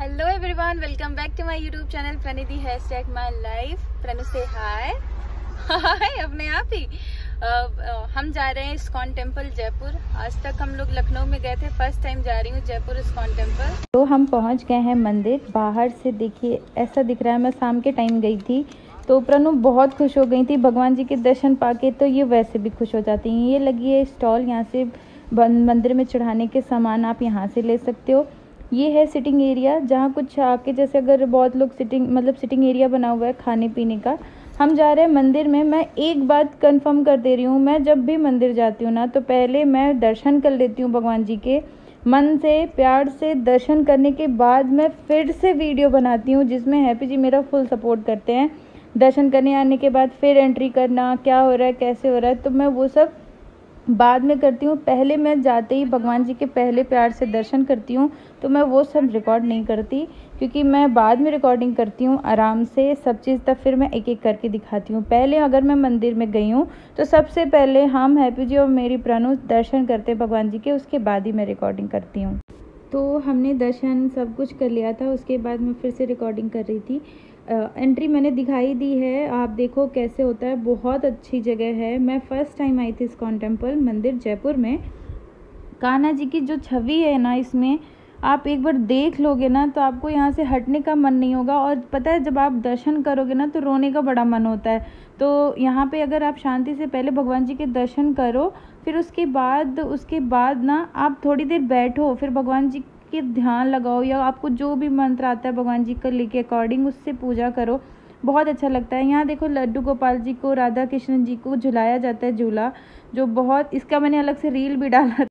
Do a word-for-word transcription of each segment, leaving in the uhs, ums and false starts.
Hello everyone, welcome back to my YouTube channel Pranidhi hashtag my life. Pranu से hi हाय अपने आप ही। uh, uh, हम जा रहे हैं इस्कॉन टेम्पल जयपुर। आज तक हम लोग लखनऊ में गए थे, फर्स्ट टाइम जा रही हूँ जयपुर इस्कॉन टेम्पल। तो हम पहुँच गए हैं मंदिर। बाहर से देखिए ऐसा दिख रहा है। मैं शाम के टाइम गई थी तो प्रणु बहुत खुश हो गई थी भगवान जी के दर्शन पाके, तो ये वैसे भी खुश हो जाती हैं। ये लगी है स्टॉल, यहाँ से मंदिर में चढ़ाने के सामान आप यहाँ से ले सकते हो। ये है सिटिंग एरिया, जहाँ कुछ आके जैसे अगर बहुत लोग सिटिंग मतलब सिटिंग एरिया बना हुआ है खाने पीने का। हम जा रहे हैं मंदिर में। मैं एक बात कंफर्म कर दे रही हूँ, मैं जब भी मंदिर जाती हूँ ना तो पहले मैं दर्शन कर लेती हूँ भगवान जी के, मन से प्यार से दर्शन करने के बाद मैं फिर से वीडियो बनाती हूँ, जिसमें हैप्पी जी मेरा फुल सपोर्ट करते हैं। दर्शन करने आने के बाद फिर एंट्री करना, क्या हो रहा है कैसे हो रहा है, तो मैं वो सब बाद में करती हूँ। पहले मैं जाते ही भगवान जी के पहले प्यार से दर्शन करती हूँ, तो मैं वो सब रिकॉर्ड नहीं करती, क्योंकि मैं बाद में रिकॉर्डिंग करती हूँ आराम से सब चीज़, तब फिर मैं एक एक करके दिखाती हूँ। पहले अगर मैं मंदिर में गई हूँ तो सबसे पहले हम हैप्पी जी और मेरी प्रणु दर्शन करते हैं भगवान जी के, उसके बाद ही मैं रिकॉर्डिंग करती हूँ। तो हमने दर्शन सब कुछ कर लिया था, उसके बाद मैं फिर से रिकॉर्डिंग कर रही थी। एंट्री मैंने दिखाई दी है, आप देखो कैसे होता है। बहुत अच्छी जगह है। मैं फ़र्स्ट टाइम आई थी इस्कॉन टेम्पल मंदिर जयपुर में। कान्हा जी की जो छवि है ना, इसमें आप एक बार देख लोगे ना तो आपको यहाँ से हटने का मन नहीं होगा। और पता है, जब आप दर्शन करोगे ना तो रोने का बड़ा मन होता है। तो यहाँ पे अगर आप शांति से पहले भगवान जी के दर्शन करो, फिर उसके बाद उसके बाद ना आप थोड़ी देर बैठो, फिर भगवान जी के ध्यान लगाओ, या आपको जो भी मंत्र आता है भगवान जी को लेके अकॉर्डिंग उससे पूजा करो। बहुत अच्छा लगता है। यहाँ देखो लड्डू गोपाल जी को, राधा कृष्ण जी को झुलाया जाता है झूला, जो बहुत, इसका मैंने अलग से रील भी डाला।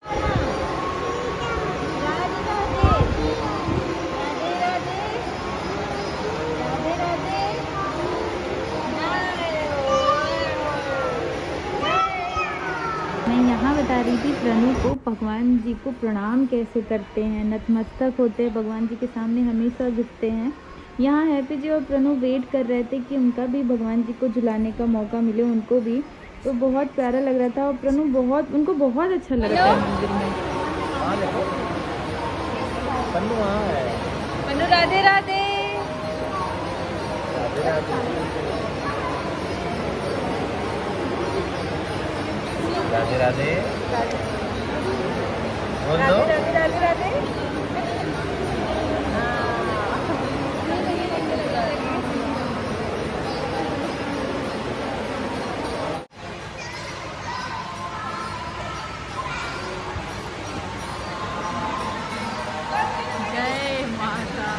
मैं यहाँ बता रही थी प्रणु को भगवान जी को प्रणाम कैसे करते हैं। नतमस्तक होते हैं भगवान जी के सामने, हमेशा झुकते हैं। यहाँ हैप्पी जी और प्रणु वेट कर रहे थे कि उनका भी भगवान जी को झुलाने का मौका मिले, उनको भी। तो बहुत प्यारा लग रहा था और प्रणु बहुत, उनको बहुत अच्छा लग रहा था मंदिर में। प्रणु राधे राधे। राधे राधे बोल दो। राधे राधे राधे। जय माता,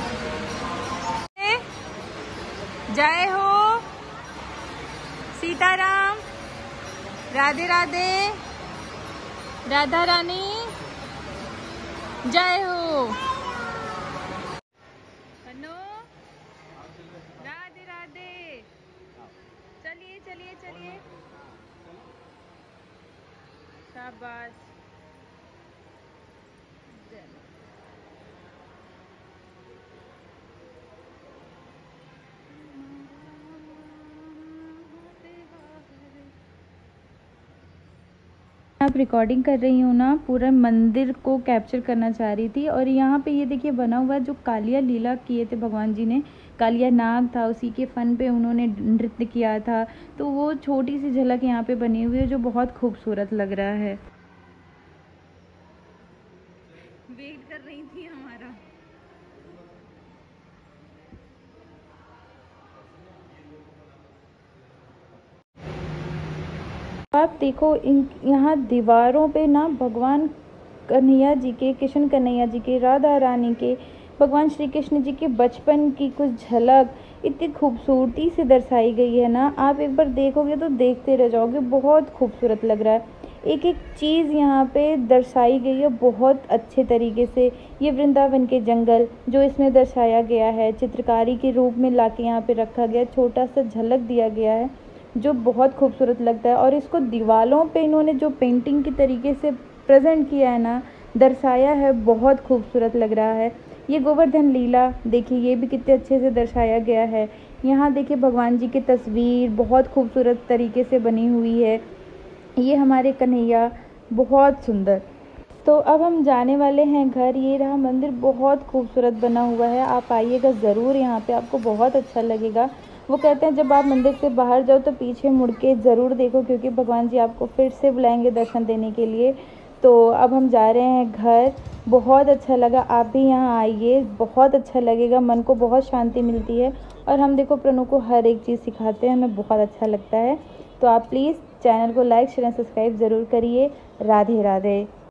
जय हो सीताराम, राधे राधे, राधा रानी, जय हो। अनु राधे राधे। चलिए चलिए चलिए, शाबाश। आप रिकॉर्डिंग कर रही हूँ ना, पूरा मंदिर को कैप्चर करना चाह रही थी। और यहाँ पे ये देखिए बना हुआ है, जो कालिया लीला किए थे भगवान जी ने, कालिया नाग था, उसी के फन पे उन्होंने नृत्य किया था। तो वो छोटी सी झलक यहाँ पे बनी हुई है, जो बहुत खूबसूरत लग रहा है। वेट कर रही थी हमारा। आप देखो इन यहाँ दीवारों पे ना भगवान कन्हैया जी के, कृष्ण कन्हैया जी के, राधा रानी के, भगवान श्री कृष्ण जी के बचपन की कुछ झलक इतनी खूबसूरती से दर्शाई गई है ना, आप एक बार देखोगे तो देखते रह जाओगे। बहुत खूबसूरत लग रहा है। एक एक चीज़ यहाँ पे दर्शाई गई है बहुत अच्छे तरीके से। ये वृंदावन के जंगल जो इसमें दर्शाया गया है, चित्रकारी के रूप में लाके यहाँ पे रखा गया, छोटा सा झलक दिया गया है, जो बहुत खूबसूरत लगता है। और इसको दीवारों पे इन्होंने जो पेंटिंग के तरीके से प्रेजेंट किया है ना, दर्शाया है, बहुत खूबसूरत लग रहा है। ये गोवर्धन लीला देखिए, ये भी कितने अच्छे से दर्शाया गया है। यहाँ देखिए भगवान जी की तस्वीर बहुत खूबसूरत तरीके से बनी हुई है। ये हमारे कन्हैया बहुत सुंदर। तो अब हम जाने वाले हैं घर। ये रहा मंदिर, बहुत खूबसूरत बना हुआ है। आप आइएगा ज़रूर यहाँ पे, आपको बहुत अच्छा लगेगा। वो कहते हैं जब आप मंदिर से बाहर जाओ तो पीछे मुड़ के ज़रूर देखो, क्योंकि भगवान जी आपको फिर से बुलाएंगे दर्शन देने के लिए। तो अब हम जा रहे हैं घर। बहुत अच्छा लगा, आप भी यहाँ आइए, बहुत अच्छा लगेगा, मन को बहुत शांति मिलती है। और हम देखो प्रणु को हर एक चीज़ सिखाते हैं, हमें बहुत अच्छा लगता है। तो आप प्लीज़ चैनल को लाइक शेयर सब्सक्राइब ज़रूर करिए। राधे राधे।